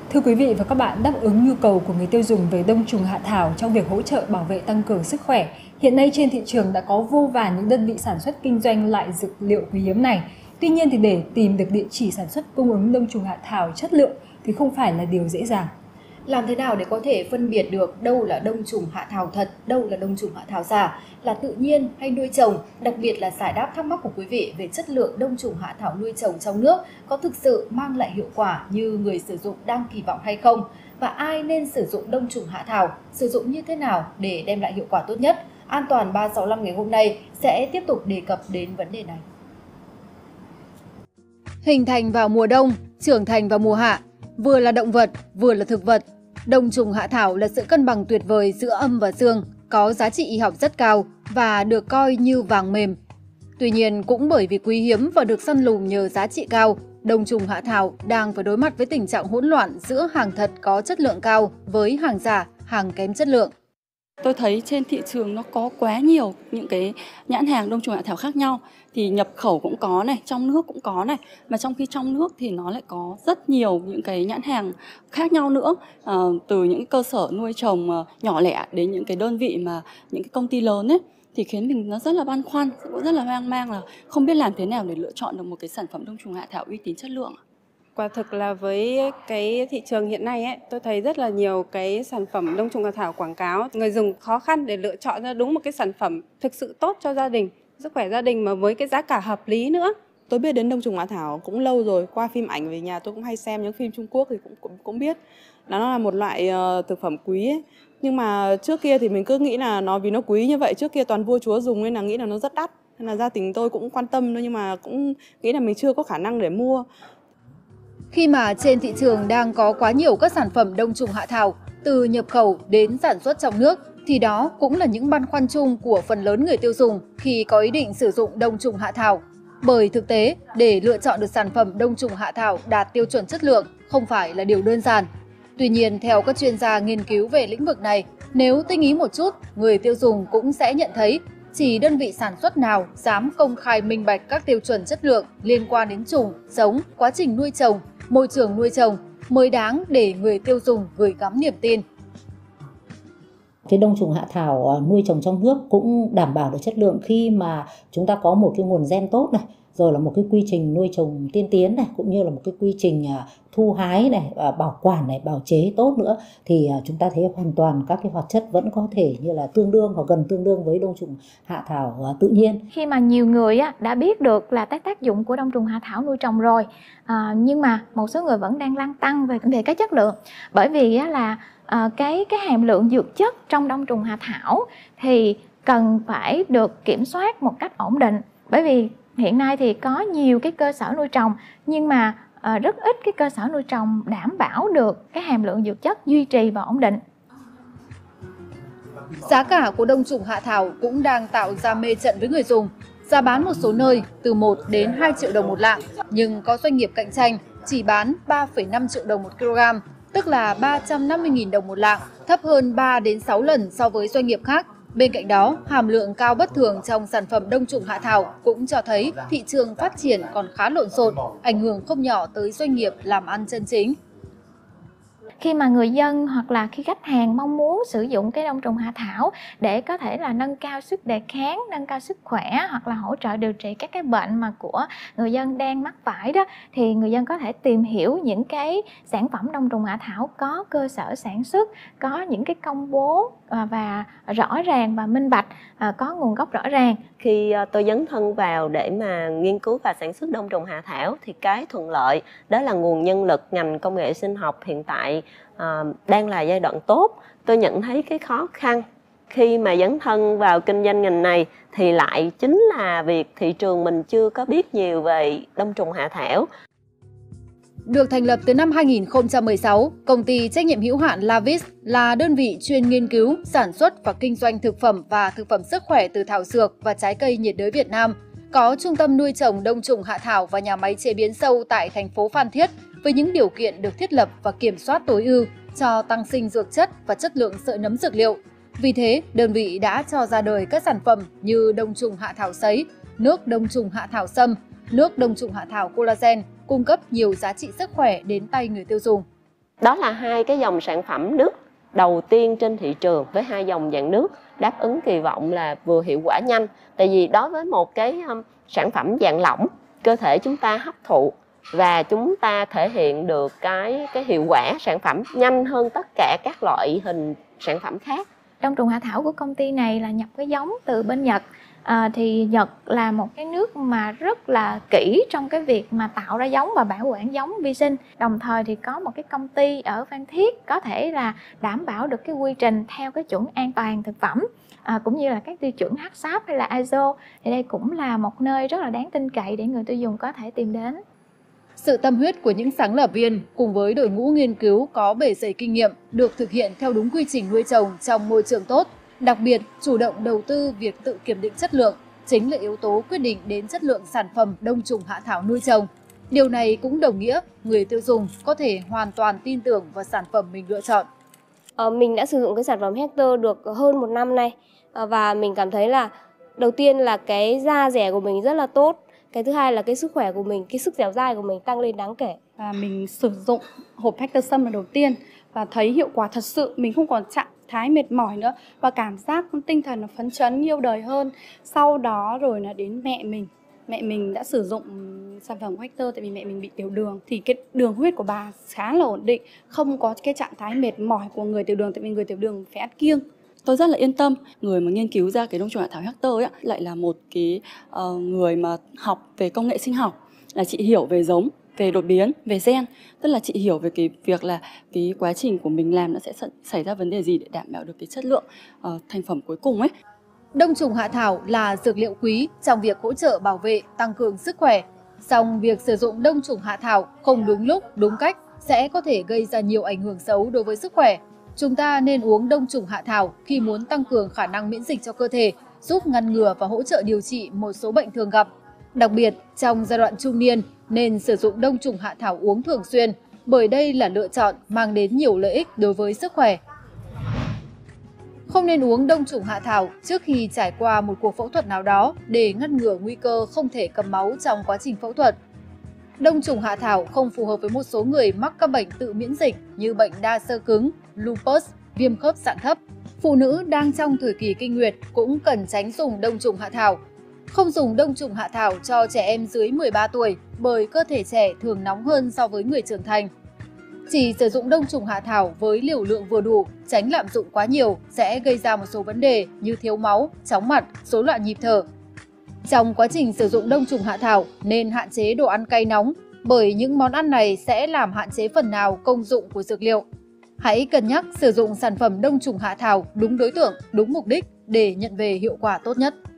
Thưa quý vị và các bạn, đáp ứng nhu cầu của người tiêu dùng về đông trùng hạ thảo trong việc hỗ trợ bảo vệ tăng cường sức khỏe, hiện nay trên thị trường đã có vô vàn những đơn vị sản xuất kinh doanh loại dược liệu quý hiếm này. Tuy nhiên thì để tìm được địa chỉ sản xuất cung ứng đông trùng hạ thảo chất lượng thì không phải là điều dễ dàng. Làm thế nào để có thể phân biệt được đâu là đông trùng hạ thảo thật, đâu là đông trùng hạ thảo giả, là tự nhiên hay nuôi trồng, đặc biệt là giải đáp thắc mắc của quý vị về chất lượng đông trùng hạ thảo nuôi trồng trong nước có thực sự mang lại hiệu quả như người sử dụng đang kỳ vọng hay không, và ai nên sử dụng đông trùng hạ thảo, sử dụng như thế nào để đem lại hiệu quả tốt nhất. An toàn 365 ngày hôm nay sẽ tiếp tục đề cập đến vấn đề này. Hình thành vào mùa đông, trưởng thành vào mùa hạ, vừa là động vật, vừa là thực vật. Đông trùng hạ thảo là sự cân bằng tuyệt vời giữa âm và dương, có giá trị y học rất cao và được coi như vàng mềm. Tuy nhiên, cũng bởi vì quý hiếm và được săn lùng nhờ giá trị cao, đông trùng hạ thảo đang phải đối mặt với tình trạng hỗn loạn giữa hàng thật có chất lượng cao với hàng giả, hàng kém chất lượng. Tôi thấy trên thị trường nó có quá nhiều những cái nhãn hàng đông trùng hạ thảo khác nhau, thì nhập khẩu cũng có này, trong nước cũng có này, mà trong khi trong nước thì nó lại có rất nhiều những cái nhãn hàng khác nhau nữa, từ những cơ sở nuôi trồng nhỏ lẻ đến những cái đơn vị mà những cái công ty lớn ấy, thì khiến mình nó rất là băn khoăn, cũng rất là hoang mang là không biết làm thế nào để lựa chọn được một cái sản phẩm đông trùng hạ thảo uy tín chất lượng. Quả thực là với cái thị trường hiện nay ấy, tôi thấy rất là nhiều cái sản phẩm đông trùng hạ thảo quảng cáo, người dùng khó khăn để lựa chọn ra đúng một cái sản phẩm thực sự tốt cho gia đình, sức khỏe gia đình mà với cái giá cả hợp lý nữa. Tôi biết đến đông trùng hạ thảo cũng lâu rồi, qua phim ảnh về nhà tôi cũng hay xem những phim Trung Quốc thì cũng biết là nó là một loại thực phẩm quý ấy. Nhưng mà trước kia thì mình cứ nghĩ là nó vì nó quý như vậy, trước kia toàn vua chúa dùng nên là nghĩ là nó rất đắt. Nên là gia đình tôi cũng quan tâm nhưng mà cũng nghĩ là mình chưa có khả năng để mua. Khi mà trên thị trường đang có quá nhiều các sản phẩm đông trùng hạ thảo, từ nhập khẩu đến sản xuất trong nước, thì đó cũng là những băn khoăn chung của phần lớn người tiêu dùng khi có ý định sử dụng đông trùng hạ thảo. Bởi thực tế, để lựa chọn được sản phẩm đông trùng hạ thảo đạt tiêu chuẩn chất lượng không phải là điều đơn giản. Tuy nhiên, theo các chuyên gia nghiên cứu về lĩnh vực này, nếu tinh ý một chút, người tiêu dùng cũng sẽ nhận thấy chỉ đơn vị sản xuất nào dám công khai minh bạch các tiêu chuẩn chất lượng liên quan đến trùng, giống, quá trình nuôi trồng, môi trường nuôi trồng mới đáng để người tiêu dùng gửi gắm niềm tin. Cái đông trùng hạ thảo nuôi trồng trong nước cũng đảm bảo được chất lượng khi mà chúng ta có một cái nguồn gen tốt này, rồi là một cái quy trình nuôi trồng tiên tiến này, cũng như là một cái quy trình thu hái này, bảo quản này, bào chế tốt nữa, thì chúng ta thấy hoàn toàn các cái hoạt chất vẫn có thể như là tương đương hoặc gần tương đương với đông trùng hạ thảo tự nhiên. Khi mà nhiều người đã biết được là tác dụng của đông trùng hạ thảo nuôi trồng rồi, nhưng mà một số người vẫn đang lăn tăn về cái chất lượng, bởi vì là cái hàm lượng dược chất trong đông trùng hạ thảo thì cần phải được kiểm soát một cách ổn định, bởi vì hiện nay thì có nhiều cái cơ sở nuôi trồng nhưng mà rất ít cái cơ sở nuôi trồng đảm bảo được cái hàm lượng dược chất duy trì và ổn định. Giá cả của đông trùng hạ thảo cũng đang tạo ra mê trận với người dùng. Giá bán một số nơi từ 1 đến 2 triệu đồng một lạng, nhưng có doanh nghiệp cạnh tranh chỉ bán 3,5 triệu đồng một kg, tức là 350.000 đồng một lạng, thấp hơn 3 đến 6 lần so với doanh nghiệp khác. Bên cạnh đó, hàm lượng cao bất thường trong sản phẩm đông trùng hạ thảo cũng cho thấy thị trường phát triển còn khá lộn xộn, ảnh hưởng không nhỏ tới doanh nghiệp làm ăn chân chính. Khi mà người dân hoặc là khi khách hàng mong muốn sử dụng cái đông trùng hạ thảo để có thể là nâng cao sức đề kháng, nâng cao sức khỏe hoặc là hỗ trợ điều trị các cái bệnh mà của người dân đang mắc phải đó, thì người dân có thể tìm hiểu những cái sản phẩm đông trùng hạ thảo có cơ sở sản xuất, có những cái công bố và rõ ràng và minh bạch, có nguồn gốc rõ ràng. Khi tôi dấn thân vào để mà nghiên cứu và sản xuất đông trùng hạ thảo thì cái thuận lợi đó là nguồn nhân lực ngành công nghệ sinh học hiện tại đang là giai đoạn tốt. Tôi nhận thấy cái khó khăn khi mà dấn thân vào kinh doanh ngành này thì lại chính là việc thị trường mình chưa có biết nhiều về đông trùng hạ thảo. Được thành lập từ năm 2016, công ty trách nhiệm hữu hạn Lavis là đơn vị chuyên nghiên cứu, sản xuất và kinh doanh thực phẩm và thực phẩm sức khỏe từ thảo dược và trái cây nhiệt đới Việt Nam. Có trung tâm nuôi trồng đông trùng hạ thảo và nhà máy chế biến sâu tại thành phố Phan Thiết với những điều kiện được thiết lập và kiểm soát tối ưu cho tăng sinh dược chất và chất lượng sợi nấm dược liệu. Vì thế, đơn vị đã cho ra đời các sản phẩm như đông trùng hạ thảo sấy, nước đông trùng hạ thảo sâm, nước đông trùng hạ thảo collagen, cung cấp nhiều giá trị sức khỏe đến tay người tiêu dùng. Đó là hai cái dòng sản phẩm nước đầu tiên trên thị trường với hai dòng dạng nước đáp ứng kỳ vọng là vừa hiệu quả nhanh. Tại vì đối với một cái sản phẩm dạng lỏng, cơ thể chúng ta hấp thụ và chúng ta thể hiện được cái hiệu quả sản phẩm nhanh hơn tất cả các loại hình sản phẩm khác. Đông trùng hạ thảo của công ty này là nhập cái giống từ bên Nhật. Thì Nhật là một cái nước mà rất là kỹ trong cái việc mà tạo ra giống và bảo quản giống vi sinh. Đồng thời thì có một cái công ty ở Phan Thiết có thể là đảm bảo được cái quy trình theo cái chuẩn an toàn thực phẩm, cũng như là các tiêu chuẩn HACCP hay là ISO. Thì đây cũng là một nơi rất là đáng tin cậy để người tiêu dùng có thể tìm đến. Sự tâm huyết của những sáng lập viên cùng với đội ngũ nghiên cứu có bề dày kinh nghiệm được thực hiện theo đúng quy trình nuôi trồng trong môi trường tốt. Đặc biệt, chủ động đầu tư việc tự kiểm định chất lượng chính là yếu tố quyết định đến chất lượng sản phẩm đông trùng hạ thảo nuôi trồng. Điều này cũng đồng nghĩa người tiêu dùng có thể hoàn toàn tin tưởng vào sản phẩm mình lựa chọn. Mình đã sử dụng cái sản phẩm Hector được hơn 1 năm nay và mình cảm thấy là đầu tiên là cái da dẻ của mình rất là tốt. Cái thứ hai là cái sức khỏe của mình, cái sức dẻo dai của mình tăng lên đáng kể. Và mình sử dụng hộp Hector Sâm lần đầu tiên và thấy hiệu quả thật sự, mình không còn trạng thái mệt mỏi nữa và cảm giác tinh thần nó phấn chấn yêu đời hơn. Sau đó rồi là đến mẹ mình đã sử dụng sản phẩm của Hector tại vì mẹ mình bị tiểu đường, thì cái đường huyết của bà khá là ổn định, không có cái trạng thái mệt mỏi của người tiểu đường, tại vì người tiểu đường phải ăn kiêng. Tôi rất là yên tâm. Người mà nghiên cứu ra cái đông trùng hạ thảo Hector ấy, lại là một cái người mà học về công nghệ sinh học, là chị hiểu về giống, về đột biến, về gen. Tức là chị hiểu về cái việc là cái quá trình của mình làm nó sẽ xảy ra vấn đề gì để đảm bảo được cái chất lượng thành phẩm cuối cùng ấy. Đông trùng hạ thảo là dược liệu quý trong việc hỗ trợ bảo vệ, tăng cường sức khỏe. Song việc sử dụng đông trùng hạ thảo không đúng lúc, đúng cách sẽ có thể gây ra nhiều ảnh hưởng xấu đối với sức khỏe. Chúng ta nên uống đông trùng hạ thảo khi muốn tăng cường khả năng miễn dịch cho cơ thể, giúp ngăn ngừa và hỗ trợ điều trị một số bệnh thường gặp. Đặc biệt, trong giai đoạn trung niên, nên sử dụng đông trùng hạ thảo uống thường xuyên, bởi đây là lựa chọn mang đến nhiều lợi ích đối với sức khỏe. Không nên uống đông trùng hạ thảo trước khi trải qua một cuộc phẫu thuật nào đó để ngăn ngừa nguy cơ không thể cầm máu trong quá trình phẫu thuật. Đông trùng hạ thảo không phù hợp với một số người mắc các bệnh tự miễn dịch như bệnh đa xơ cứng, lupus, viêm khớp dạng thấp. Phụ nữ đang trong thời kỳ kinh nguyệt cũng cần tránh dùng đông trùng hạ thảo. Không dùng đông trùng hạ thảo cho trẻ em dưới 13 tuổi bởi cơ thể trẻ thường nóng hơn so với người trưởng thành. Chỉ sử dụng đông trùng hạ thảo với liều lượng vừa đủ, tránh lạm dụng quá nhiều sẽ gây ra một số vấn đề như thiếu máu, chóng mặt, rối loạn nhịp thở. Trong quá trình sử dụng đông trùng hạ thảo nên hạn chế đồ ăn cay nóng, bởi những món ăn này sẽ làm hạn chế phần nào công dụng của dược liệu. Hãy cân nhắc sử dụng sản phẩm đông trùng hạ thảo đúng đối tượng, đúng mục đích để nhận về hiệu quả tốt nhất.